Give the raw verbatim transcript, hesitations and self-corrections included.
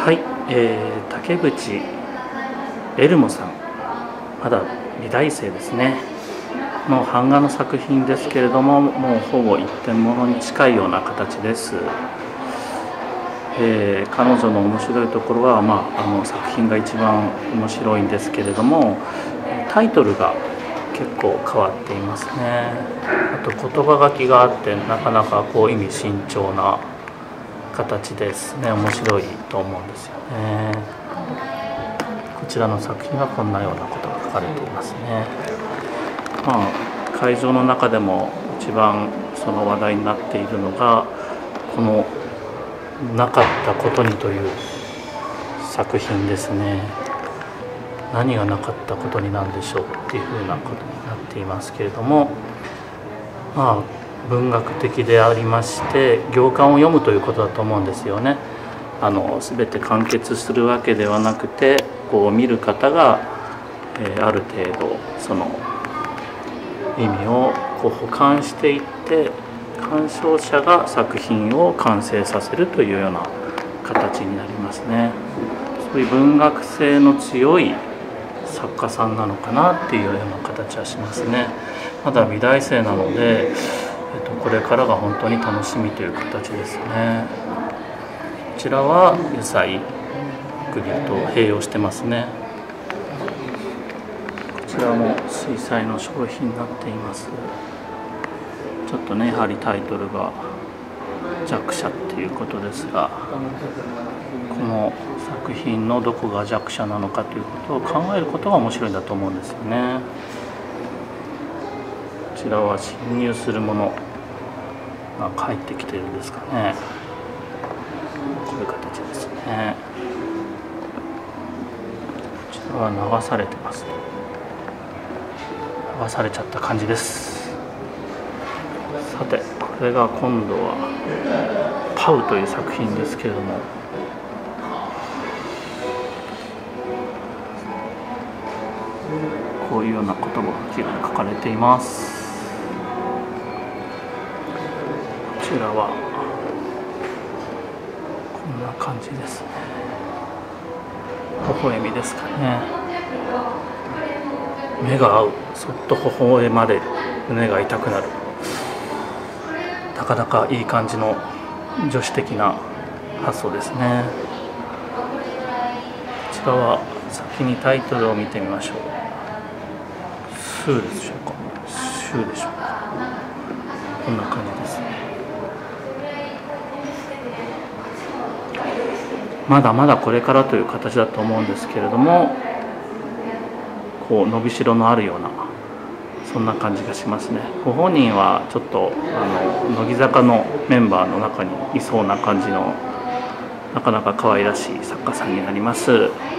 はい、えー、竹渕エルモさん、まだ美大生ですねの版画の作品ですけれども、もうほぼ一点物に近いような形です。えー、彼女の面白いところは、まあ、あの作品が一番面白いんですけれども、タイトルが結構変わっていますね。あと言葉書きがあって、なかなかこう意味慎重な形ですね。面白いと思うんですよね。こちらの作品はこんなようなことが書かれていますね。まあ、会場の中でも一番その話題になっているのがこの「なかったことに」という作品ですね。何がなかったことになんでしょうっていうふうなことになっていますけれども、まあ文学的でありまして行間を読むということだと思うんですよね。あの全て完結するわけではなくて、こう見る方が、えー、ある程度その意味をこう補完していって、鑑賞者が作品を完成させるというような形になりますね。そういう文学性の強い作家さんなのかなっていうような形はしますね。まだ美大生なので、えっと、これからが本当に楽しみという形ですね。こちらは油彩アクリルと併用してますね。こちらも水彩の商品になっています。ちょっとね、やはりタイトルが弱者っていうことですが、この作品のどこが弱者なのかということを考えることが面白いんだと思うんですよね。こちらは侵入するものが入ってきてるんですかね。こういう形ですね。こちらは流されてます。流されちゃった感じです。さて、これが今度はパウという作品ですけれども、こういうような言葉が書かれています。こちらはこんな感じですね。微笑みですかね。目が合う、そっと微笑まれ、胸が痛くなる。なかなかいい感じの女子的な発想ですね。こちらは先にタイトルを見てみましょう。スーでしょうか、シューでしょうか。こんな感じですね。まだまだこれからという形だと思うんですけれども、こう伸びしろのあるようなそんな感じがしますね。ご本人はちょっとあの乃木坂のメンバーの中にいそうな感じの、なかなか可愛らしい作家さんになります。